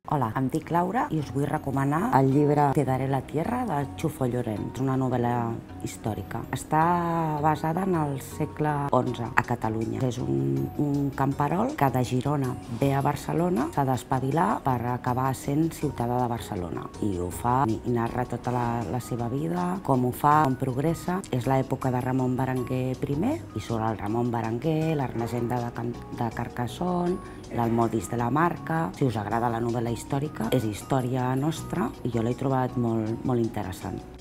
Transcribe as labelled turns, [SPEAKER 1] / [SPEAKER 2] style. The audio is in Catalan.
[SPEAKER 1] Hola, em dic Laura i us vull recomanar el llibre Te daré la tierra de Chufo Llorens, una novel·la històrica. Està basada en el segle XI a Catalunya. És un camperol que de Girona ve a Barcelona, s'ha d'espavilar per acabar sent ciutadà de Barcelona. I ho fa, i narra tota la seva vida, com ho fa, com progressa. És l'època de Ramon Berenguer I, i sobre el Ramon Berenguer, l'Ermessenda de Carcassonne, l'Almodis de la Marca. Si us agrada la novel·la històrica, és història nostra i jo l'he trobat molt interessant.